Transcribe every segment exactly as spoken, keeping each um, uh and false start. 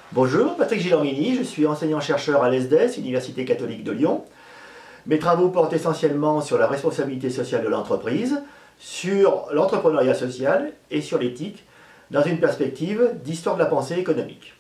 Bonjour, Patrick Gilormini, je suis enseignant-chercheur à l'E S D E S, Université catholique de Lyon. Mes travaux portent essentiellement sur la responsabilité sociale de l'entreprise, sur l'entrepreneuriat social et sur l'éthique, dans une perspective d'histoire de la pensée économique.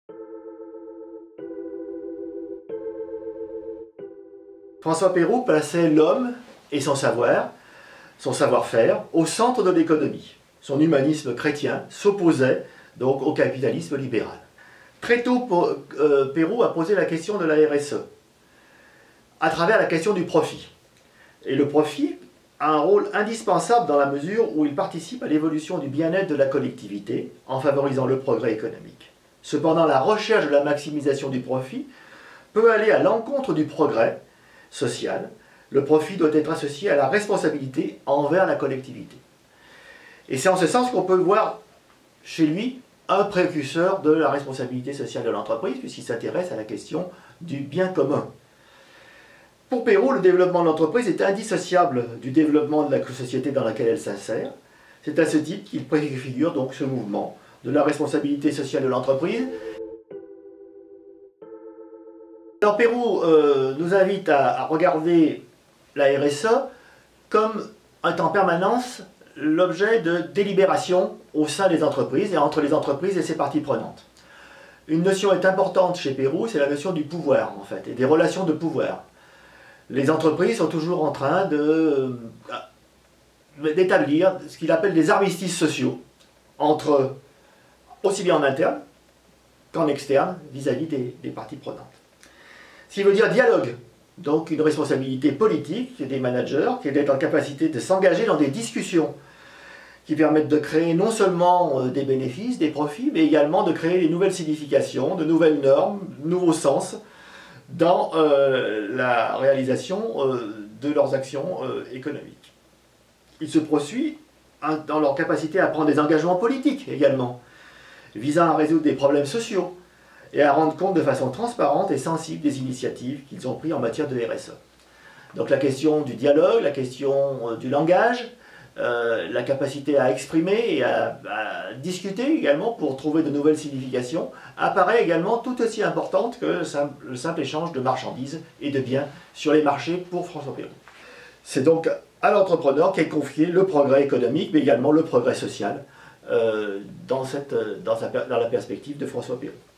François Peyroux plaçait l'homme et son savoir, son savoir-faire, au centre de l'économie. Son humanisme chrétien s'opposait donc au capitalisme libéral. Très tôt, Peyroux a posé la question de la R S E, à travers la question du profit. Et le profit a un rôle indispensable dans la mesure où il participe à l'évolution du bien-être de la collectivité, en favorisant le progrès économique. Cependant, la recherche de la maximisation du profit peut aller à l'encontre du progrès social. Le profit doit être associé à la responsabilité envers la collectivité. Et c'est en ce sens qu'on peut voir chez lui un précurseur de la responsabilité sociale de l'entreprise, puisqu'il s'intéresse à la question du bien commun. Pour Peyroux, le développement de l'entreprise est indissociable du développement de la société dans laquelle elle s'insère. C'est à ce titre qu'il préfigure donc ce mouvement de la responsabilité sociale de l'entreprise. Alors Peyroux euh, nous invite à, à regarder la R S E comme étant en permanence l'objet de délibération au sein des entreprises et entre les entreprises et ses parties prenantes. Une notion est importante chez Peyroux, c'est la notion du pouvoir en fait, et des relations de pouvoir. Les entreprises sont toujours en train de, d'établir ce qu'il appelle des armistices sociaux, entre, aussi bien en interne qu'en externe, vis-à-vis des, des parties prenantes. Ce qui veut dire dialogue, donc une responsabilité politique des managers qui est d'être en capacité de s'engager dans des discussions qui permettent de créer non seulement des bénéfices, des profits, mais également de créer des nouvelles significations, de nouvelles normes, de nouveaux sens dans euh, la réalisation euh, de leurs actions euh, économiques. Il se poursuit hein, dans leur capacité à prendre des engagements politiques également, visant à résoudre des problèmes sociaux et à rendre compte de façon transparente et sensible des initiatives qu'ils ont prises en matière de R S E. Donc la question du dialogue, la question euh, du langage, Euh, la capacité à exprimer et à, à discuter également pour trouver de nouvelles significations apparaît également tout aussi importante que le simple, le simple échange de marchandises et de biens sur les marchés pour François Peyroux. C'est donc à l'entrepreneur qu'est confié le progrès économique mais également le progrès social euh, dans, cette, dans, sa, dans la perspective de François Peyroux.